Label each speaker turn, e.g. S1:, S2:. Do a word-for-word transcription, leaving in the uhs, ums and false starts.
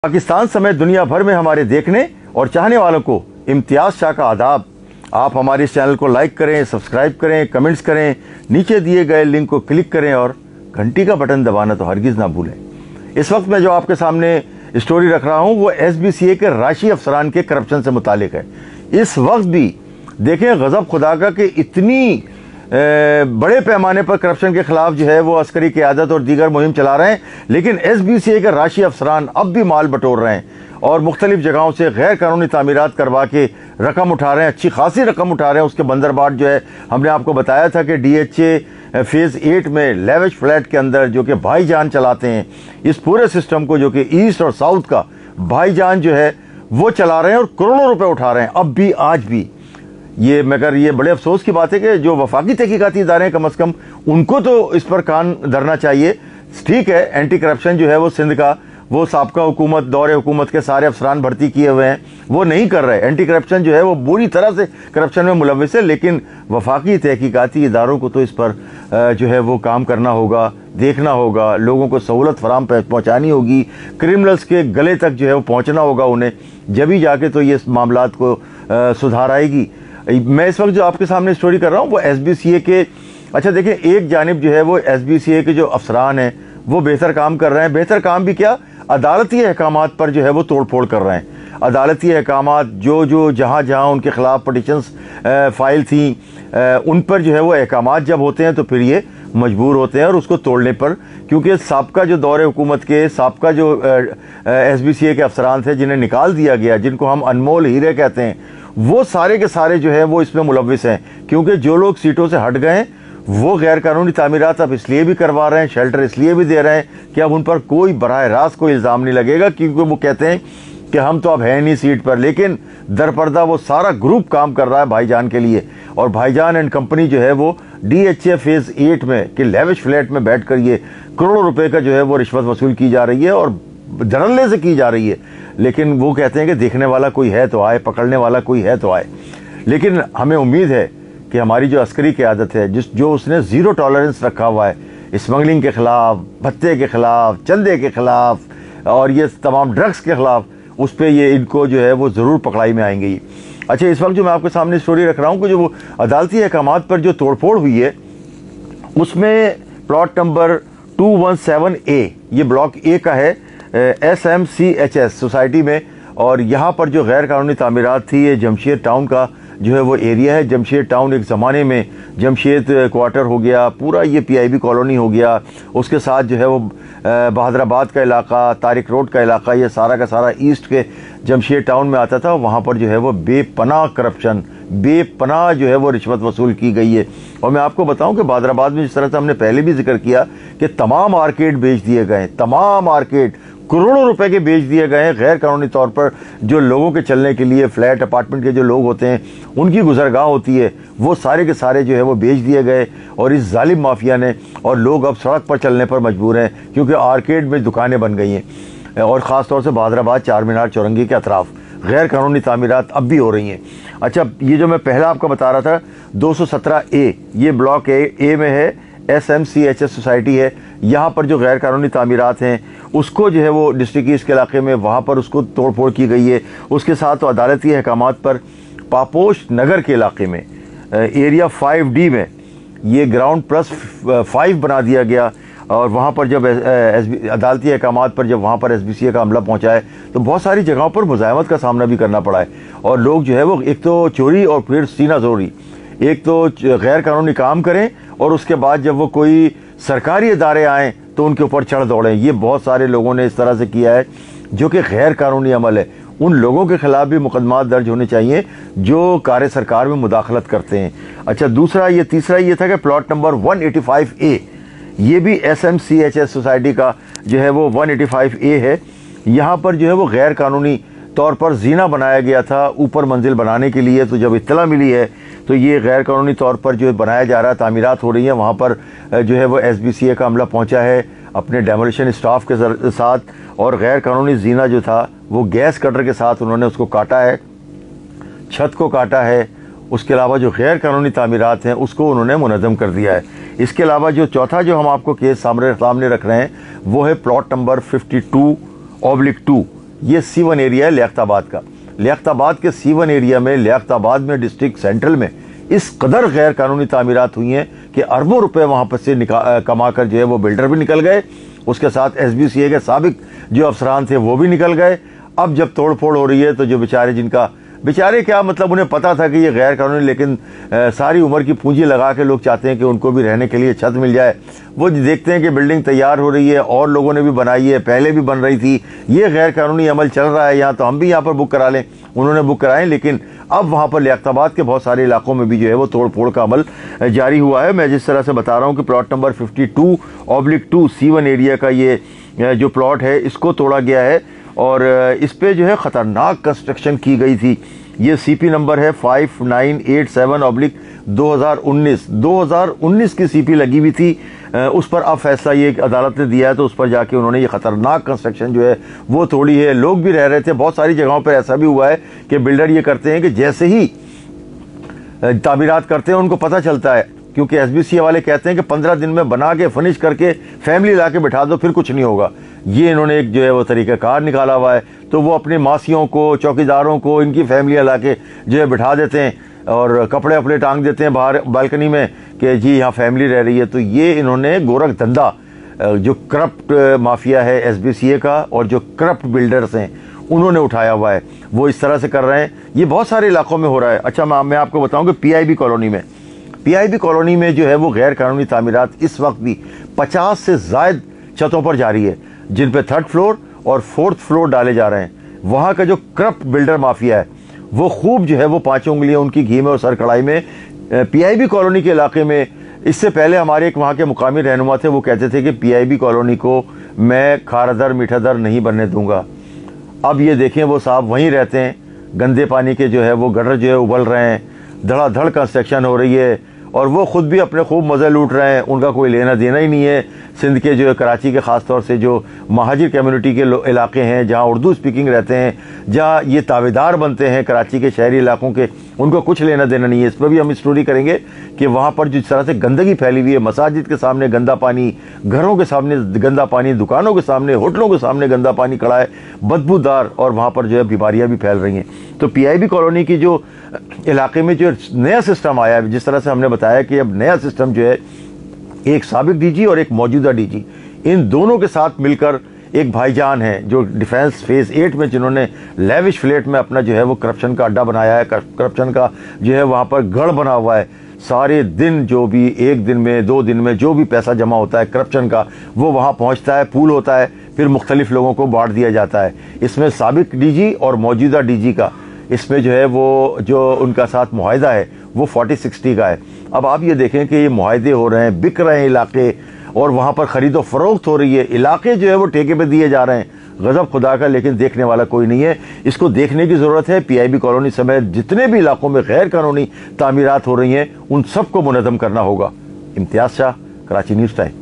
S1: पाकिस्तान समेत दुनिया भर में हमारे देखने और चाहने वालों को इम्तियाज शाह का आदाब। आप हमारे इस चैनल को लाइक करें, सब्सक्राइब करें, कमेंट्स करें, नीचे दिए गए लिंक को क्लिक करें और घंटी का बटन दबाना तो हरगिज़ ना भूलें। इस वक्त मैं जो आपके सामने स्टोरी रख रहा हूँ वो एस बी सी ए के राशि अफसरान के करप्शन से मुतालिक है। इस वक्त भी देखें गज़ब खुदा का कि इतनी बड़े पैमाने पर करप्शन के खिलाफ जो है वो अस्करी क़यादत और दीगर मुहिम चला रहे हैं, लेकिन एस बी सी ए के राशि अफसरान अब भी माल बटोर रहे हैं और मुख्तलिफ जगहों से गैर कानूनी तामीरात करवा के रकम उठा रहे हैं, अच्छी खासी रकम उठा रहे हैं। उसके बंदरबाट जो है हमने आपको बताया था कि D H A phase eight में लेविश फ्लैट के अंदर जो कि भाईजान चलाते हैं इस पूरे सिस्टम को, जो कि ईस्ट और साउथ का भाईजान जो है वो चला रहे हैं और करोड़ों रुपए उठा रहे हैं अब भी, आज भी। ये मगर ये बड़े अफसोस की बात है कि जो वफाकी तहकीकाती इदारे हैं कम अज़ कम उनको तो इस पर कान धरना चाहिए। ठीक है, एंटी करप्शन जो है वो सिंध का वो साबका हुकूमत दौरे हुकूमत के सारे अफसरान भर्ती किए हुए हैं, वो नहीं कर रहे। एंटी करप्शन जो है वो बुरी तरह से करप्शन में मुलविस है, लेकिन वफाकी तहकीकाती इदारों को तो इस पर जो है वो काम करना होगा, देखना होगा, लोगों को सहूलत फराम पहुँचानी होगी, क्रिमिनल्स के गले तक जो है वो पहुँचना होगा उन्हें, जब ही जाके तो ये मामलात को सुधार आएगी। मैं इस वक्त जो आपके सामने स्टोरी कर रहा हूँ वो एस बी सी ए के, अच्छा देखें, एक जानिब जो है वो एस बी सी ए के जो अफसरान हैं वो बेहतर काम कर रहे हैं। बेहतर काम भी क्या, अदालती अहकामात पर जो है वो तोड़ फोड़ कर रहे हैं। अदालती अहकामात जो जो जहाँ जहाँ उनके खिलाफ पटिशन्स फाइल थी उन पर जो है वो अहकामात जब होते हैं तो फिर ये मजबूर होते हैं और उसको तोड़ने पर, क्योंकि साबका जो दौरे हुकूमत के साबका जो एस बी सी ए के अफसरान थे जिन्हें निकाल दिया गया, जिनको हम अनमोल हीरे कहते हैं, वो सारे के सारे जो है वो इसमें मुलविस हैं। क्योंकि जो लोग सीटों से हट गए वो गैर कानूनी तामीरात अब इसलिए भी करवा रहे हैं, शेल्टर इसलिए भी दे रहे हैं कि अब उन पर कोई बराह रास्त कोई इल्ज़ाम नहीं लगेगा, क्योंकि वो कहते हैं कि हम तो अब हैं नहीं सीट पर। लेकिन दरपर्दा वो सारा ग्रुप काम कर रहा है भाईजान के लिए, और भाईजान एंड कंपनी जो है वो D H A phase eight में कि लेविश फ्लैट में बैठ कर ये करोड़ों रुपए का जो है वो रिश्वत वसूल की जा रही है और धड़ल्ले से की जा रही है। लेकिन वो कहते हैं कि देखने वाला कोई है तो आए, पकड़ने वाला कोई है तो आए। लेकिन हमें उम्मीद है कि हमारी जो अस्करी क़यादत है, जिस जो उसने ज़ीरो टॉलरेंस रखा हुआ है स्मगलिंग के ख़िलाफ़, भत्ते के ख़िलाफ़, चंदे के ख़िलाफ़ और ये तमाम ड्रग्स के ख़िलाफ़, उस पर ये इनको जो है वो ज़रूर पकड़ाई में आएंगे। अच्छा, इस वक्त जो मैं आपके सामने स्टोरी रख रहा हूँ कि जो वो अदालती अहकामात पर जो तोड़फोड़ हुई है उसमें plot number two one seven A, ये ब्लॉक ए का है, S M C H S society में, और यहाँ पर जो गैर कानूनी तामीरात थी, ये जमशेद टाउन का जो है वो एरिया है। जमशेद टाउन एक ज़माने में जमशेद क्वार्टर हो गया, पूरा ये पी आई बी कॉलोनी हो गया, उसके साथ जो है वो बहादराबाद का इलाका, तारिक रोड का इलाका, ये सारा का सारा ईस्ट के जमशेद टाउन में आता था। वहाँ पर जो है वो बेपनाह करप्शन, बेपनाह जो है वो रिश्वत वसूल की गई है। और मैं आपको बताऊं कि बहादराबाद में जिस तरह से हमने पहले भी जिक्र किया कि तमाम आर्केड बेच दिए गए, तमाम आर्केड करोड़ों रुपए के बेच दिए गए हैं गैर कानूनी तौर पर। जो लोगों के चलने के लिए फ्लैट अपार्टमेंट के जो लोग होते हैं उनकी गुजरगाह होती है, वो सारे के सारे जो है वो बेच दिए गए और इस जालिम माफिया ने, और लोग अब सड़क पर चलने पर मजबूर हैं क्योंकि आर्केड में दुकानें बन गई हैं। और ख़ास तौर से बहादराबाद चार मीनार चौरंगी के अतराफ गैर कानूनी तामीरात अब भी हो रही हैं। अच्छा, ये जो मैं पहला आपको बता रहा था दो सौ सत्रह ए, ये ब्लॉक ए ए में है, S M C H S society है। यहाँ पर जो गैर कानूनी तामीरात हैं उसको जो है वो डिस्ट्रिक्ट ईस्ट के इलाके में वहाँ पर उसको तोड़ फोड़ की गई है। उसके साथ तो अदालती अहकामात पर पापोश नगर के इलाके में एरिया फाइव डी में ये ग्राउंड प्लस फाइव बना दिया गया, और वहाँ पर जब अदालती अहकामात पर जब वहाँ पर एस बी सी ए का अमला पहुँचा है तो बहुत सारी जगहों पर मुज़ाहमत का सामना भी करना पड़ा है। और लोग जो है वो एक तो चोरी और फिर सीना जोरी, एक तो गैर कानूनी काम करें और उसके बाद जब वो कोई सरकारी इदारे आएँ तो उनके ऊपर चढ़ दौड़ें। ये बहुत सारे लोगों ने इस तरह से किया है जो कि गैर कानूनी अमल है। उन लोगों के खिलाफ भी मुकदमा दर्ज होने चाहिए जो कार्य सरकार में मुदाखलत करते हैं। अच्छा, दूसरा ये तीसरा ये था कि plot number one eighty five A, ये भी S M C H S society का जो है वो वन एटी फाइव ए है। यहाँ पर जो है वो गैर कानूनी तौर पर जीना बनाया गया था ऊपर मंजिल बनाने के लिए। तो जब इत्तला मिली है तो ये गैर कानूनी तौर पर जो बनाया जा रहा है, तामीरात हो रही हैं, वहाँ पर जो है वो एस बी सी ए का अमला पहुँचा है अपने डेमोलिशन स्टाफ के साथ, और गैर कानूनी जीना जो था वो गैस कटर के साथ उन्होंने उसको काटा है, छत को काटा है। उसके अलावा जो गैर कानूनी तामीरात हैं उसको उन्होंने मुनज़्ज़म कर दिया है। इसके अलावा जो चौथा जो हम आपको केस सामने सामने रख रहे हैं वो है plot number fifty two oblique two. ये सी वन एरिया है लियाकताबाद का। लियाकताबाद के सी वन एरिया में, लियाकताबाद में डिस्ट्रिक्ट सेंट्रल में इस कदर गैर कानूनी तामीरात हुई हैं कि अरबों रुपए वहाँ पर से कमा कर जो है वो बिल्डर भी निकल गए, उसके साथ एस बी सी ए के साबिक जो अफसरान थे वो भी निकल गए। अब जब तोड़ फोड़ हो रही है तो जो बेचारे, जिनका बेचारे क्या मतलब, उन्हें पता था कि ये गैर कानूनी, लेकिन आ, सारी उम्र की पूंजी लगा के लोग चाहते हैं कि उनको भी रहने के लिए छत मिल जाए। वो देखते हैं कि बिल्डिंग तैयार हो रही है और लोगों ने भी बनाई है, पहले भी बन रही थी, ये गैर कानूनी अमल चल रहा है यहाँ, तो हम भी यहाँ पर बुक करा लें। उन्होंने बुक कराएं, लेकिन अब वहाँ पर लियाकताबाद के बहुत सारे इलाकों में भी जो है वो तोड़ फोड़ का अमल जारी हुआ है। मैं जिस तरह से बता रहा हूँ कि plot number fifty two oblique two C one area का ये जो प्लॉट है, इसको तोड़ा गया है और इस पे जो है ख़तरनाक कंस्ट्रक्शन की गई थी। ये सीपी नंबर है five nine eight seven oblique दो हज़ार उन्नीस दो हज़ार उन्नीस की सीपी लगी हुई थी, उस पर अब फैसला ये अदालत ने दिया है, तो उस पर जाके उन्होंने ये ख़तरनाक कंस्ट्रक्शन जो है वो तोड़ी है। लोग भी रह रहे थे, बहुत सारी जगहों पर ऐसा भी हुआ है कि बिल्डर ये करते हैं कि जैसे ही तामीरात करते हैं उनको पता चलता है, क्योंकि एस बी सी वाले कहते हैं कि पंद्रह दिन में बना के फिनिश करके फैमिली ला के बिठा दो, फिर कुछ नहीं होगा। ये इन्होंने एक जो है वो तरीक़ाकार निकाला हुआ है, तो वो अपनी मासियों को, चौकीदारों को, इनकी फैमिलियाँ ला के जो है बिठा देते हैं और कपड़े अपने टांग देते हैं बाहर बालकनी में कि जी यहाँ फैमिली रह रही है। तो ये इन्होंने गोरख धंधा, जो करप्ट माफिया है एस बी सी ए का और जो करप्ट बिल्डर्स हैं, उन्होंने उठाया हुआ है, वो इस तरह से कर रहे हैं। ये बहुत सारे इलाकों में हो रहा है। अच्छा, मैं मैं आपको बताऊँ कि पी आई बी कॉलोनी में पी आई बी कॉलोनी में जो है वो गैर कानूनी तामीरात इस वक्त भी पचास से ज़ायद छतों पर जारी है, जिन पे थर्ड फ्लोर और फोर्थ फ्लोर डाले जा रहे हैं। वहाँ का जो करप्ट बिल्डर माफिया है वो खूब जो है वो पाँचों उंगलियाँ उनकी घी में और सर कढ़ाई में। पी आई बी कॉलोनी के इलाके में इससे पहले हमारे एक वहाँ के मुकामी रहनुमा थे, वो कहते थे कि पी आई बी कॉलोनी को मैं खारादर मीठादर नहीं बनने दूंगा। अब ये देखें, वो साहब वहीं रहते हैं, गंदे पानी के जो है वो गटर जो है उबल रहे हैं, धड़ाधड़ कंस्ट्रक्शन हो रही है और वो खुद भी अपने खूब मज़े लूट रहे हैं। उनका कोई लेना देना ही नहीं है सिंध के जो कराची के ख़ास तौर से जो महाजिर कम्युनिटी के इलाके हैं, जहाँ उर्दू स्पीकिंग रहते हैं, जहाँ ये तावेदार बनते हैं कराची के शहरी इलाकों के, उनको कुछ लेना देना नहीं है। इस पर भी हम स्टोरी करेंगे कि वहाँ पर जिस तरह से गंदगी फैली हुई है, मसाजिद के सामने गंदा पानी, घरों के सामने गंदा पानी, दुकानों के सामने, होटलों के सामने गंदा पानी खड़ा है, बदबूदार, और वहाँ पर जो है बीमारियाँ भी फैल रही हैं। तो पी आई बी कॉलोनी की जो इलाके में जो नया सिस्टम आया है, जिस तरह से हमने बताया कि अब नया सिस्टम जो है, एक साबिक डी जी और एक मौजूदा डी जी, इन दोनों के साथ मिलकर एक भाईजान है जो डिफेंस फेज एट में, जिन्होंने लेविश फ्लैट में अपना जो है वो करप्शन का अड्डा बनाया है, करप्शन का जो है वहाँ पर गढ़ बना हुआ है। सारे दिन जो भी, एक दिन में, दो दिन में जो भी पैसा जमा होता है करप्शन का, वो वहाँ पहुँचता है, पूल होता है, फिर मुख्तलिफ लोगों को बांट दिया जाता है। इसमें साबिक डी जी और मौजूदा डी जी का इसमें जो है वो जो उनका साथ मुआहिदा है वो फोर्टी सिक्सटी का है। अब आप ये देखें कि ये मुआहिदे हो रहे हैं, बिक रहे हैं इलाके, और वहाँ पर ख़रीदो फरोख्त हो रही है, इलाके जो है वो ठेके पे दिए जा रहे हैं। गज़ब खुदा का, लेकिन देखने वाला कोई नहीं है। इसको देखने की ज़रूरत है। पी आई बी कॉलोनी समेत जितने भी इलाकों में गैर कानूनी तामीरात हो रही हैं, उन सबको मुनज़्ज़म करना होगा। Imtiaz Shah, Karachi news time.